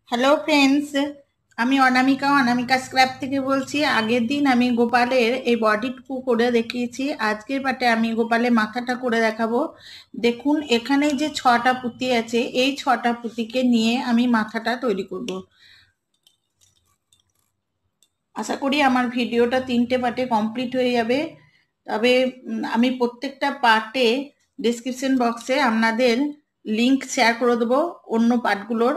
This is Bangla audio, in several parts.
হ্যালো ফ্রেন্ডস, আমি অনামিকা স্ক্র্যাপ থেকে বলছি। আগের দিন আমি গোপালের এই বডিটুকু করে দেখিয়েছি। আজকের পাটে আমি গোপালের মাথাটা করে দেখাবো। দেখুন, এখানে যে 6টা পুঁতি আছে, এই 6টা পুঁতিকে নিয়ে আমি মাথাটা তৈরি করব। আশা করি আমার ভিডিওটা 3টে পার্টে কমপ্লিট হয়ে যাবে। তবে আমি প্রত্যেকটা পার্টে ডেসক্রিপশন বক্সে আপনাদের লিংক শেয়ার করে দেবো অন্য পার্টগুলোর।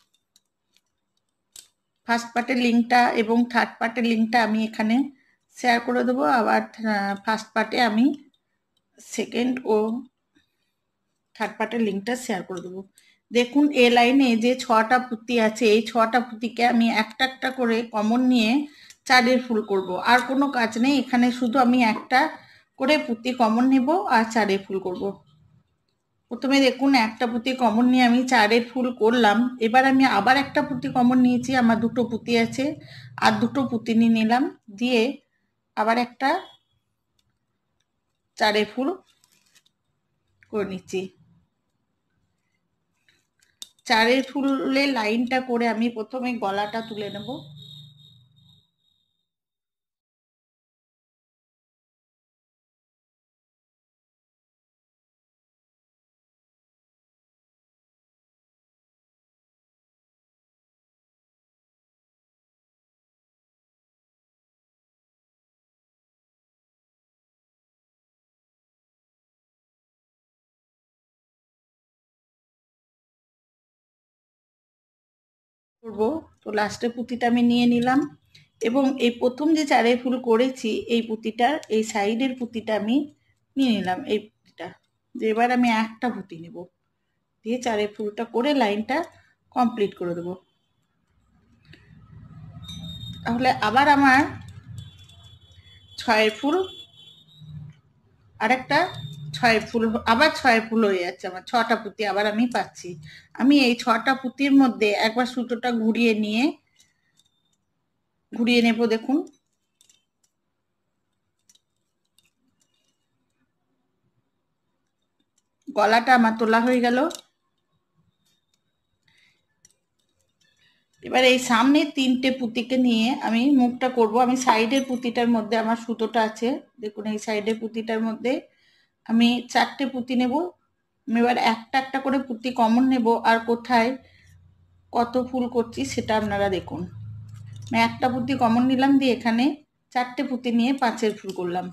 ফার্স্ট পার্টের লিঙ্কটা এবং থার্ড পার্টের লিঙ্কটা আমি এখানে শেয়ার করে দেবো। আবার ফার্স্ট পার্টে আমি সেকেন্ড ও থার্ড পার্টের লিঙ্কটা শেয়ার করে দেবো। দেখুন, এ লাইনে যে 6টা পুঁতি আছে, এই 6টা পুঁতিকে আমি একটা একটা করে কমন নিয়ে চারের ফুল করব। আর কোনো কাজ নেই এখানে, শুধু আমি একটা করে পুঁতি কমন নেব আর চারের ফুল করব। প্রথমে দেখুন, একটা পুঁতি কমন নিয়ে আমি চারের ফুল করলাম। এবার আমি আবার একটা পুঁতি কমন নিয়েছি, আমার দুটো পুঁতি আছে, আর দুটো পুঁতি নিয়ে নিলাম, দিয়ে আবার একটা চারের ফুল করে নিচ্ছি। চারের ফুলের লাইনটা করে আমি প্রথমে গলাটা তুলে নেব। করবো তো লাস্টের পুঁতিটা আমি নিয়ে নিলাম, এবং এই প্রথম যে চারের ফুল করেছি এই পুঁতিটার এই সাইডের পুঁতিটা আমি নিয়ে নিলাম, এই পুঁতিটা। যে এবার আমি একটা পুঁতি নেব, দিয়ে চারের ফুলটা করে লাইনটা কমপ্লিট করে দেবো। তাহলে আবার আমার 6 ফুল, আর একটা 6 ফুল, আবার 6 ফুল হয়ে যাচ্ছে। আমার 6টা পুঁতি আবার আমি পাচ্ছি। আমি এই 6টা পুঁতির মধ্যে একবার সুতোটা ঘুরিয়ে নেব। দেখুন, গলাটা আমার তোলা হয়ে গেল। এবার এই সামনের 3টে পুঁতিকে নিয়ে আমি মুখটা করব। আমি সাইডের পুঁতিটার মধ্যে আমার সুতোটা আছে, দেখুন এই সাইডের পুঁতিটার মধ্যে আমি 4টে পুঁতি নেব। আমি এবার একটা একটা করে পুঁতি কমন নেব, আর কোথায় কত ফুল করছি সেটা আপনারা দেখুন। আমি একটা পুঁতি কমন নিলাম, দিয়ে এখানে 4টে পুঁতি নিয়ে 5এর ফুল করলাম।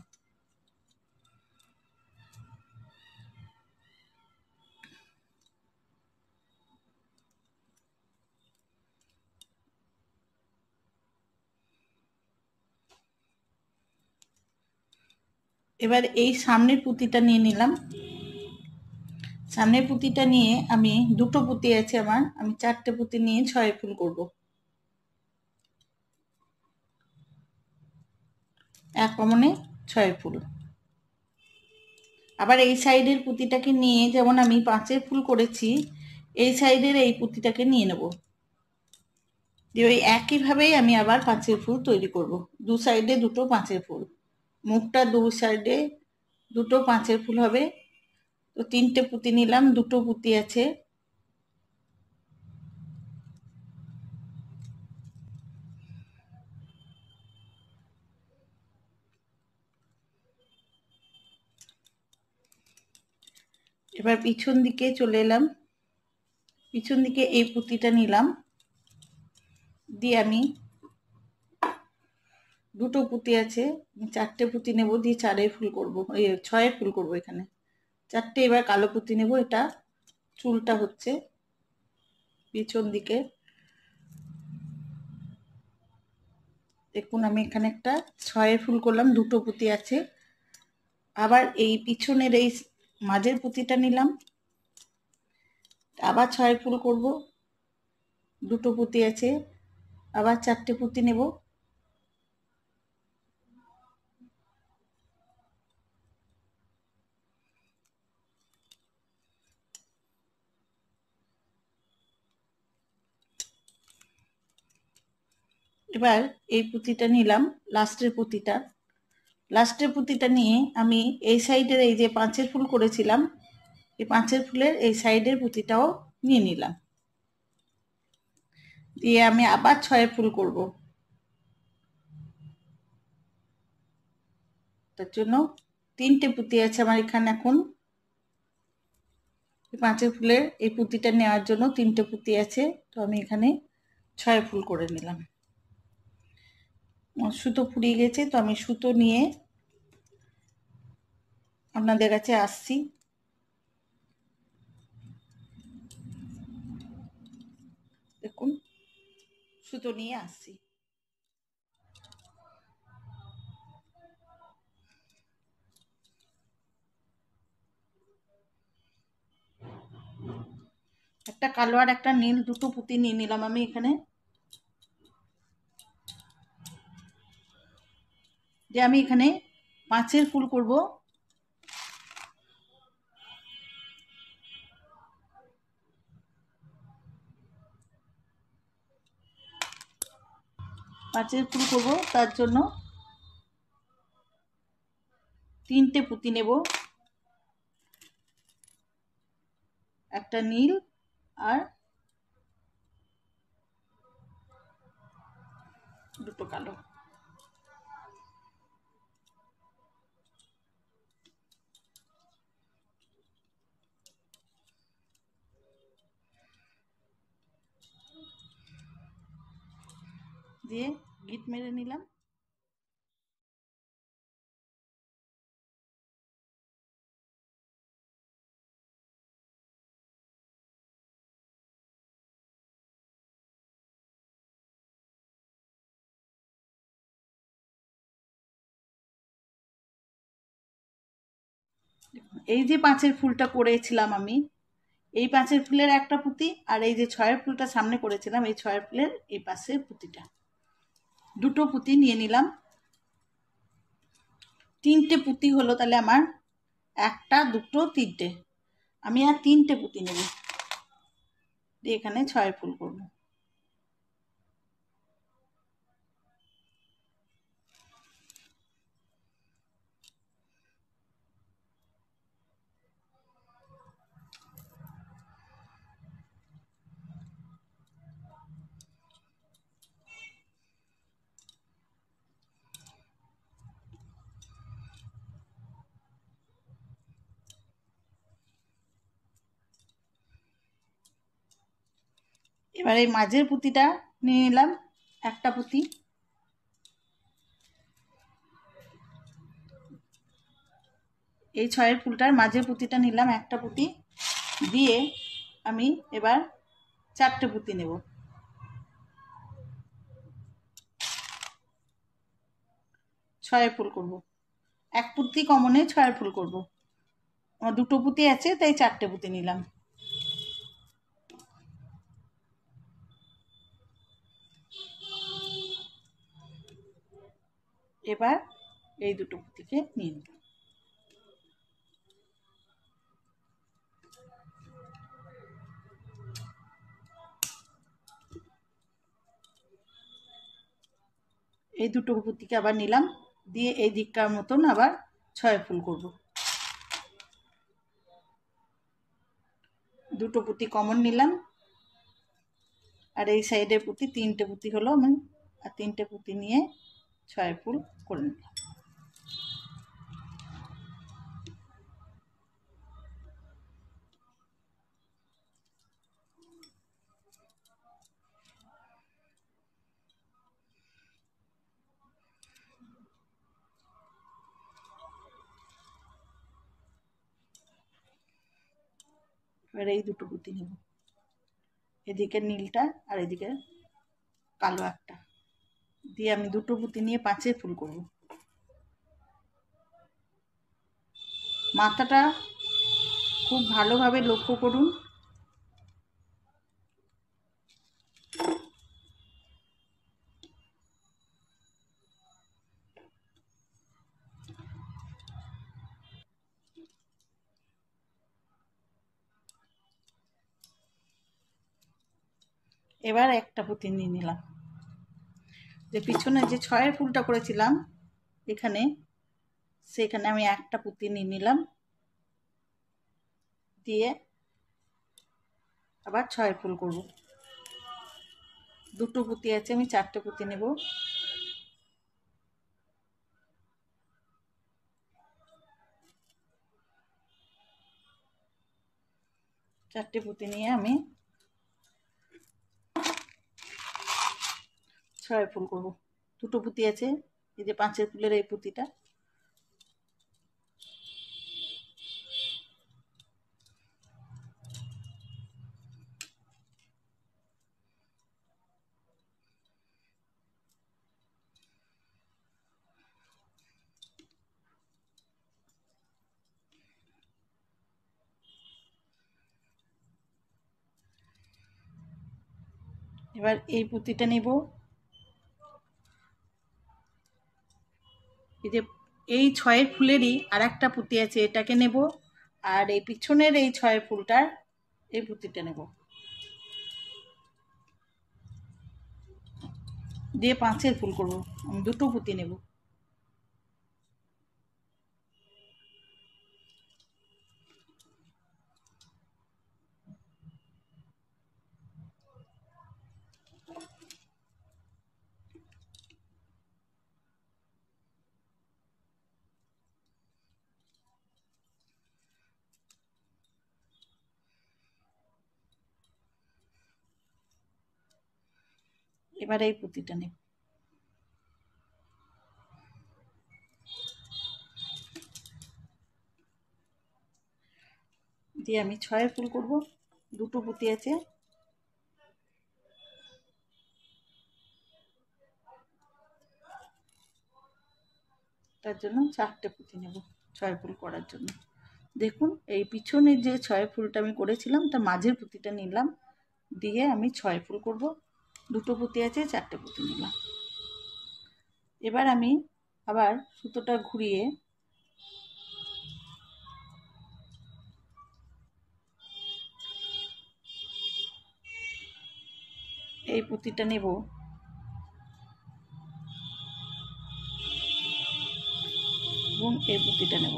এবার এই সামনের পুঁতিটা নিয়ে নিলাম। সামনের পুঁতিটা নিয়ে আমি দুটো পুঁতি আছে আমার, আমি 4টে পুঁতি নিয়ে 6 ফুল করব। এক কমনে 6 ফুল। আবার এই সাইডের পুঁতিটাকে নিয়ে, যেমন আমি 5এর ফুল করেছি, এই সাইডের এই পুঁতিটাকে নিয়ে নেব, দিয়ে ওই একইভাবেই আমি আবার 5এর ফুল তৈরি করব। দু সাইডে দুটো 5এর ফুল, মুখটা দু সাইডে দুটো 5এর ফুল হবে। তো 3টে পুঁতি নিলাম, দুটো পুঁতি আছে। এবার পিছন দিকে চলে এলাম, পিছন দিকে এই পুঁতিটা নিলাম, দিয়ে আমি দুটো পুঁতি আছে, 4টে পুঁতি নেব, দিয়ে 4এর ফুল করব, 6এর ফুল করব এখানে 4টে। এবার কালো পুঁতি নেব, এটা চুলটা হচ্ছে পিছন দিকে। দেখুন, আমি এখানে একটা 6এর ফুল করলাম, দুটো পুঁতি আছে। আবার এই পিছনের এই মাঝের পুঁতিটা নিলাম, আবার 6 ফুল করব, দুটো পুঁতি আছে, আবার 4টে পুঁতি নেব। এবার এই পুঁতিটা নিলাম, লাস্টের পুঁতিটা নিয়ে আমি এই সাইডের এই যে 5এর ফুল করেছিলাম, এই 5এর ফুলের এই সাইডের পুঁতিটাও নিয়ে নিলাম। দিয়ে আমি আবার 6 ফুল করব। তার জন্য 3টে পুঁতি আছে আমার এখানে। এখন 5 ফুলের এই পুঁতিটা নেওয়ার জন্য 3টে পুঁতি আছে, তো আমি এখানে 6 ফুল করে নিলাম। সুতো ফুরিয়ে গেছে, তো আমি সুতো নিয়ে আপনাদের কাছে আসছি। দেখুন, সুতো নিয়ে আসছি। একটা কালো আর একটা নীল, দুটো পুঁতি নিয়ে নিলাম আমি এখানে। যে আমি এখানে 5 ফুল করব। পাঁচের ফুল করব, তার জন্য 3টে পুঁতি নেব, একটা নীল আর দুটো কালো। দিয়ে গিট মেরে নিলাম। এই যে 5 ফুলটা করেছিলাম আমি, এই 5 ফুলের একটা পুঁতি, আর এই যে 6 ফুলটা সামনে করেছিলাম, এই 6 ফুলের এই পাশের পুঁতিটা, দুটো পুঁতি নিয়ে নিলাম। 3টে পুঁতি হলো তাহলে আমার, একটা, দুটো, 3টে। আমি আর 3টে পুঁতি নেব, দিয়ে এখানে 6 ফুল করব। এবার এই মাঝের পুঁতিটা নিয়ে নিলাম, একটা পুঁতি। এই 6 ফুলটার মাঝের পুঁতিটা নিলাম, একটা পুঁতি। দিয়ে আমি এবার 4টে পুঁতি নেব। 6 ফুল করব, এক পুঁতি কমনে 6 ফুল করব। আমার দুটো পুঁতি আছে, তাই 4টে পুঁতি নিলাম। এবার এই দুটো পুঁতিকে নিয়ে নিলাম। এই দুটো পুঁতিকে আবার নিলাম, দিয়ে এই দিকটার মতন আবার 6 ফুল করব। দুটো পুঁতি কমন নিলাম, আর এই সাইডের পুঁতি 3টে পুঁতি হলো আমি, আর 3টে পুঁতি নিয়ে 6 ফুল করে নিলাম। এবার এই দুটো পুঁতি নেব, এদিকে নীলটা আর এদিকে কালো একটা, দিয়ে আমি দুটো পুঁতি নিয়ে 5 ফুল করব। মাথাটা খুব ভালোভাবে লক্ষ্য করুন। এবার একটা পুঁতি নিয়ে নিলাম, যে পিছনে যে 6 ফুলটা করেছিলাম এখানে, সেখানে আমি একটা পুঁতি নিয়ে নিলাম, দিয়ে আবার 6 ফুল করব। দুটো পুঁতি আছে, আমি 4টে পুঁতি নেব। চারটে পুঁতি নিয়ে আমি 6 ফুল করব। দুটো পুঁতি আছে, এই যে 5 ফুলের এই পুঁতিটা। এবার এই পুঁতিটা নেব, এই যে এই 6 ফুলেরই আর একটা পুঁতি আছে, এটাকে নেব। আর এই পিছনের এই 6 ফুলটার এই পুঁতিটা নেব, দিয়ে 5 ফুল করব। আমি দুটো পুঁতি নেব। এবার এই পুঁতিটা নেব, দিয়ে আমি 6 ফুল করব। দুটো পুঁতি আছে, তার জন্য 4টে পুঁতি নেব 6 ফুল করার জন্য। দেখুন এই পিছনের যে 6 ফুলটা আমি করেছিলাম তার মাঝের পুঁতিটা নিলাম, দিয়ে আমি 6 ফুল করব। দুটো পুঁতি আছে, 4টে পুঁতি নিলাম। এবার আমি আবার সুতোটা ঘুরিয়ে এই পুঁতিটা নেব, এবং এই পুঁতিটা নেব।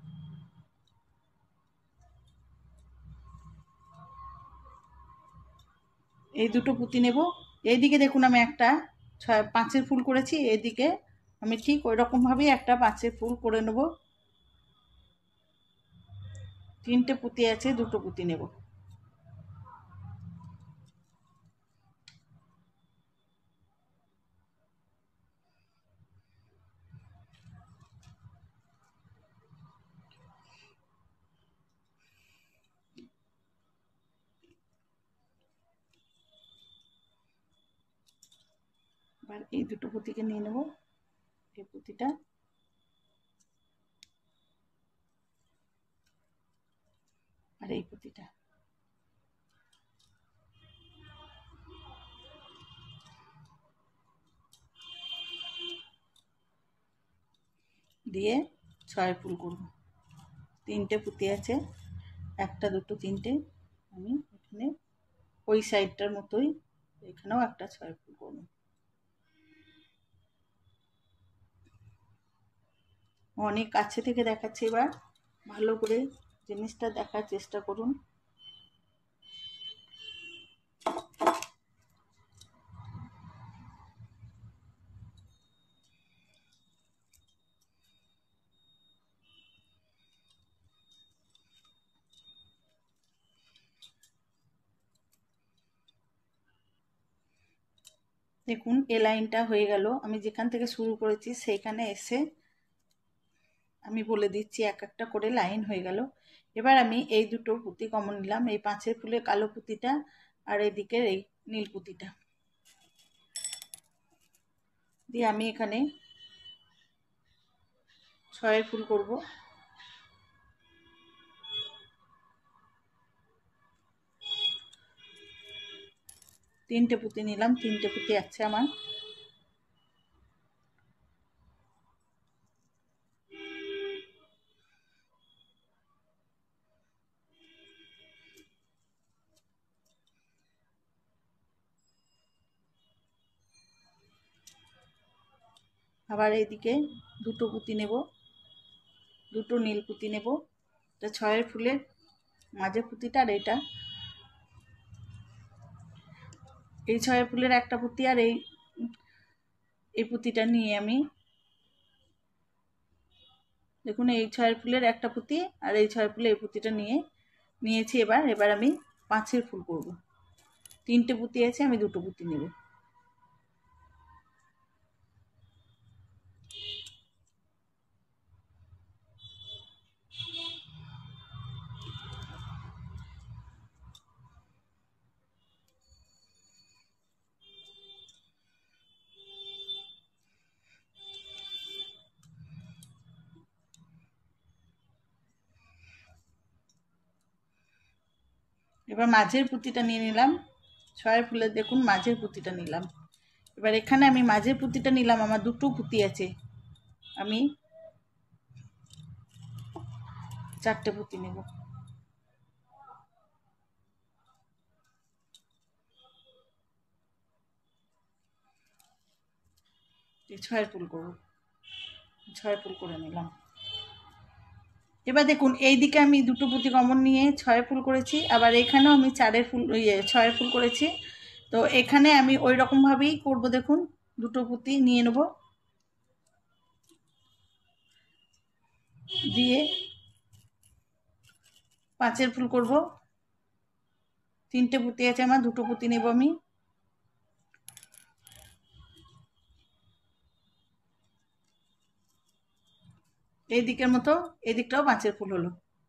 এই দুটো পুঁতি নেব। এইদিকে দেখুন আমি একটা 5 ফুল করেছি, এইদিকে আমি ঠিক ওই রকমভাবেই একটা 5 ফুল করে নেব। 3টে পুঁতি আছে, দুটো পুঁতি নেব। এবার এই দুটো পুঁতিকে নিয়ে নেব, এই পুঁতিটা আর এই পুঁতিটা, দিয়ে 6 ফুল করব। 3টে পুঁতি আছে, একটা দুটো 3টে, আমি এখানে ওই সাইডটার মতোই এখানেও একটা 6 ফুল করব। অনেক কাছে থেকে দেখাচ্ছি, এবার ভালো করে জিনিসটা দেখার চেষ্টা করুন। দেখুন এ লাইনটা হয়ে গেল। আমি যেখান থেকে শুরু করেছি সেইখানে এসে আমি বলে দিচ্ছি, এক একটা করে লাইন হয়ে গেল। এবার আমি এই দুটো পুঁতি কমন নিলাম, এই 5 ফুলের কালো পুঁতিটা আর এদিকের এই নীল পুঁতিটা, দিয়ে আমি এখানে 6 ফুল করব। 3টে পুঁতি নিলাম, 3টে পুঁতি আছে আমার। আবার এইদিকে দুটো পুঁতি নেব, দুটো নীল পুঁতি নেব। এটা 6 ফুলের মাঝে পুঁতিটা, আর এটা এই 6 ফুলের একটা পুঁতি আর এই পুঁতিটা নিয়ে আমি দেখুন এই 6 ফুলের একটা পুঁতি আর এই 6 ফুলের এই পুঁতিটা নিয়েছি। এবার আমি 5 ফুল করব। 3টে পুঁতি আছে, আমি 2টো পুঁতি নেব। এবার মাঝের পুঁতিটা নিয়ে নিলাম। 6 ফুলের দেখুন মাঝের পুঁতিটা নিলাম। এবার এখানে আমি মাঝের পুঁতিটা নিলাম, আমার 2টো পুঁতি আছে, আমি 4টে পুঁতি নেব। এই 6 ফুল করব, 6 ফুল করে নিলাম। এবার দেখুন এই দিকে আমি 2টো পুঁতি কমন নিয়ে 6 ফুল করেছি, আবার এখানেও আমি 6 ফুল করেছি। তো এখানে আমি ওই রকমভাবেই করবো। দেখুন 2টো পুঁতি নিয়ে নেব, দিয়ে 5 ফুল করব। 3টে পুঁতি আছে আমার, 2টো পুঁতি নেব আমি। এই দিকের মতো এই দিকটাও 5 ফুল হলো।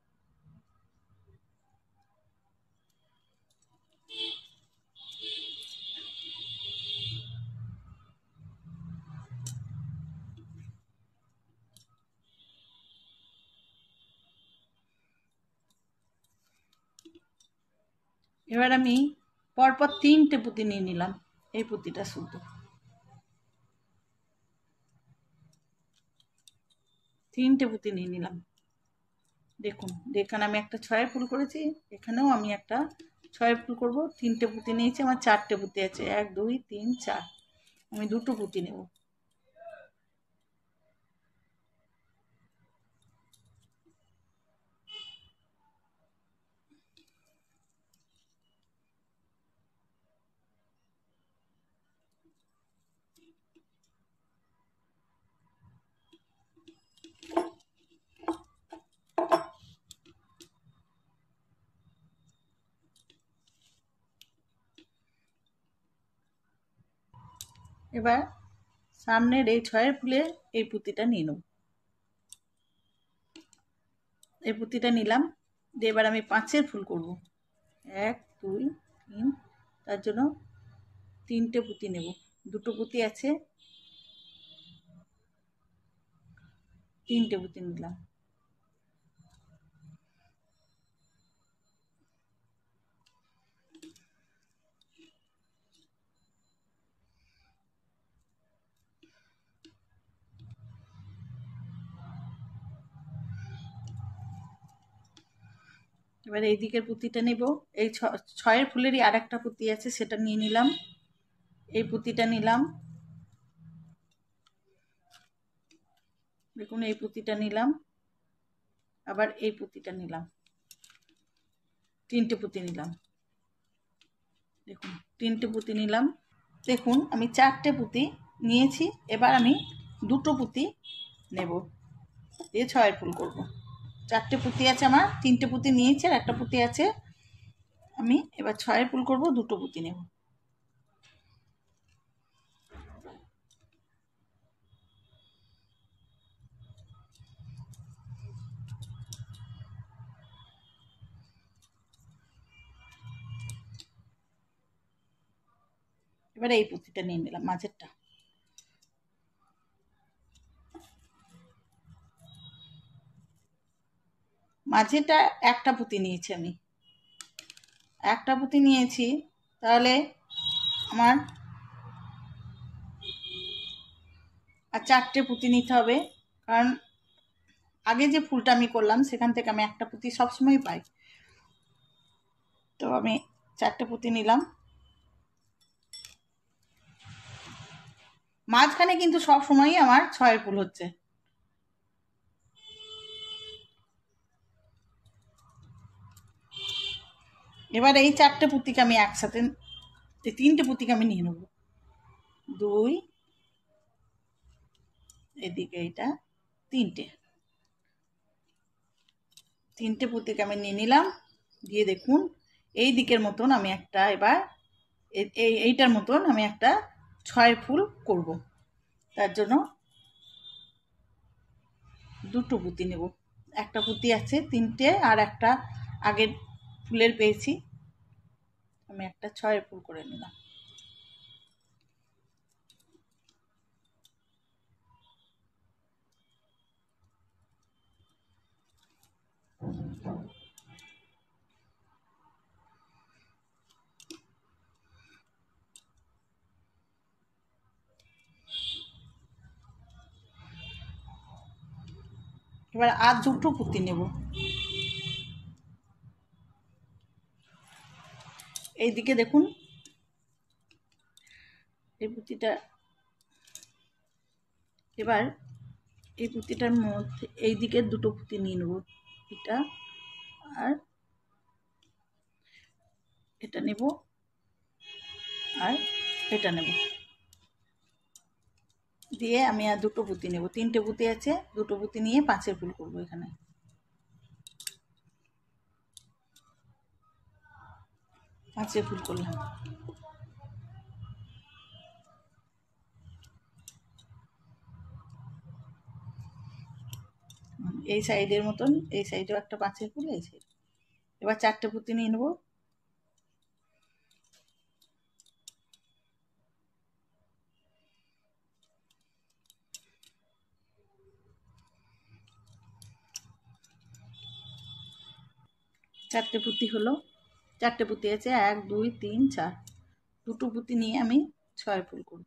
এবার আমি পরপর 3টে পুঁতি নিয়ে নিলাম, এই পুঁতিটা শুদ্ধ 3টে পুঁতি নিয়ে নিলাম। দেখুন এখানে আমি একটা 6 ফুল করেছি, এখানেও আমি একটা 6 ফুল করব। 3টে পুঁতি নিয়েছি, আমার 4টে পুঁতি আছে, 1 2 3 4, আমি 2টো পুঁতি নেব। এবার সামনের এই 6 ফুলের এই পুঁতিটা নিয়ে নেব। এই পুঁতিটা নিলাম, দিয়ে এবার আমি 5 ফুল করব। 1 2 3, তার জন্য 3টে পুঁতি নেব। 2টো পুঁতি আছে, 3টে পুঁতি নিলাম। এবার এই দিকের পুঁতিটা নেব। এই 6 ফুলেরই আর একটা পুঁতি আছে, সেটা নিয়ে নিলাম। এই পুঁতিটা নিলাম, দেখুন এই পুঁতিটা নিলাম, আবার এই পুঁতিটা নিলাম। 3টে পুঁতি নিলাম, দেখুন 3টে পুঁতি নিলাম। দেখুন আমি 4টে পুঁতি নিয়েছি, এবার আমি 2টো পুঁতি নেব, দিয়ে 6 ফুল করব। 4টে পুঁতি আছে আমার, 3টে পুঁতি নিয়েছি আর একটা পুঁতি আছে, আমি এবার 6 ফুল করব, 2টো পুঁতি নেব। এবার এই পুঁতিটা নিয়ে নিলাম, মাঝেরটা। মাঝেটা একটা পুঁতি নিয়েছি আমি, একটা পুঁতি নিয়েছি, তাহলে আমার আর 4টে পুঁতি নিতে হবে, কারণ আগে যে ফুলটা আমি করলাম সেখান থেকে আমি একটা পুঁতি সবসময় পাই। তো আমি 4টে পুঁতি নিলাম। মাঝখানে কিন্তু সব সময়ই আমার 6 ফুল হচ্ছে। এবার এই 4টে পুঁতিকে আমি একসাথে এই তিনটে পুঁতিকে আমি নিয়ে নেব, 2, এদিকে এটা তিনটে পুঁতিকে আমি নিয়ে নিলাম। দিয়ে দেখুন এই দিকের মতন আমি একটা এবার এইটার মতন আমি একটা 6 ফুল করব। তার জন্য দুটো পুঁতি নেব, একটা পুঁতি আছে তিনটে আর একটা আগের ফুলের পেয়েছি, আমি একটা 6 ফুল করে নিলাম। এবার আর দুটো পুঁতি নেব, এইদিকে দেখুন এই পুঁতিটা, এবার এই পুঁতিটার মধ্যে এই দিকে দুটো পুঁতি নিয়ে নেব, এটা আর এটা নেব আর এটা নেব, দিয়ে আমি আর দুটো পুঁতি নেব, তিনটে পুঁতি আছে, দুটো পুঁতি নিয়ে 5 ফুল করব। এখানে 5 ফুল করলাম। এই সাইডের মতন এই সাইডেও একটা 5 ফুল, এই সাইড। এবার 4টে পুঁতি নিয়ে নেব, চারটে পুঁতি হলো, 4টে পুঁতি আছে, 1, 2, 3, 4, দুটো পুঁতি নিয়ে আমি 6 ফুল করব।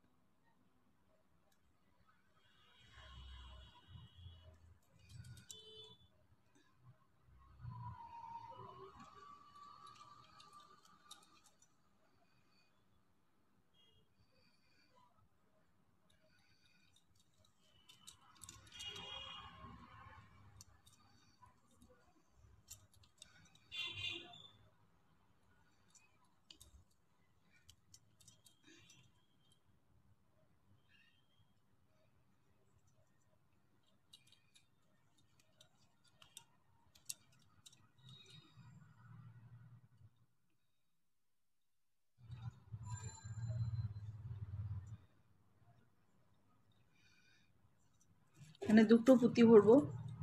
এখানে দুটো পুঁতি ভরবো,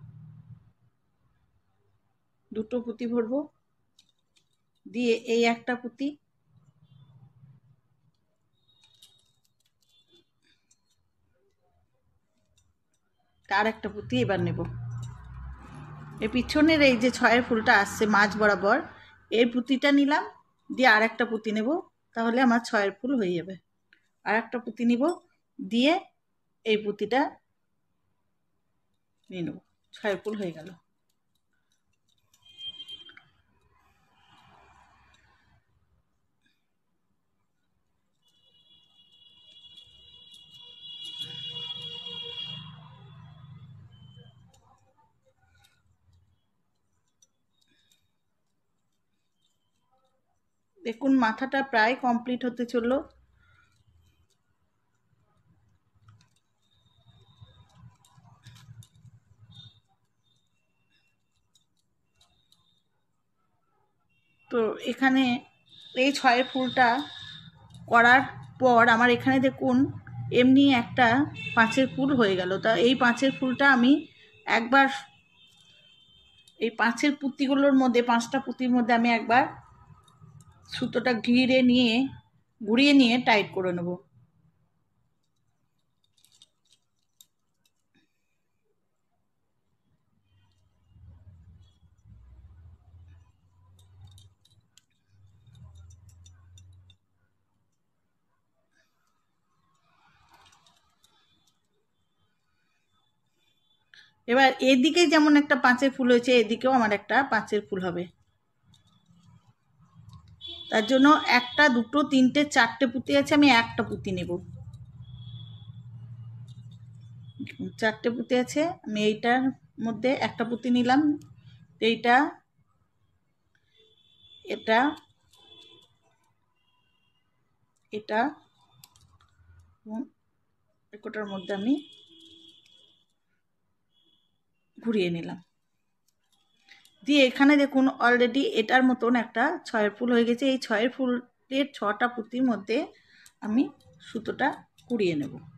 দুটো পুঁতি ভরবো, দিয়ে এই একটা পুঁতি, আর একটা পুঁতি এবার নেব। এই পিছনের এই যে 6 ফুলটা আসছে মাঝ বরাবর, এই পুঁতিটা নিলাম, দিয়ে আর একটা পুঁতি নেব, তাহলে আমার 6 ফুল হয়ে যাবে। আর একটা পুঁতি নিব, দিয়ে এই পুঁতিটা নিয়ে নেব, 6 ফুল হয়ে গেল। দেখুন মাথাটা প্রায় কমপ্লিট হতে চললো। তো এখানে এই 6 ফুলটা করার পর আমার এখানে দেখুন এমনি একটা 5 ফুল হয়ে গেল। তা এই 5 ফুলটা আমি একবার এই 5 পুঁতিগুলোর মধ্যে 5টা পুঁতির মধ্যে আমি একবার সুতোটা ঘুরিয়ে নিয়ে টাইট করে নেব। এবার এদিকে যেমন একটা 5 ফুল হয়েছে, এদিকেও আমার একটা 5 ফুল হবে। তার জন্য 1, 2, 3, 4টে পুঁতি আছে, আমি একটা পুঁতি নেব। 4টে পুঁতি আছে, আমি এইটার মধ্যে একটা পুঁতি নিলাম, এইটা এটা এটা কোটার মধ্যে আমি ঘুরিয়ে নিলাম। দিয়ে এখানে দেখুন অলরেডি এটার মতন একটা 6 ফুল হয়ে গেছে। এই 6 ফুলের 6টা পুঁতির মধ্যে আমি সুতোটা কুড়িয়ে নেব।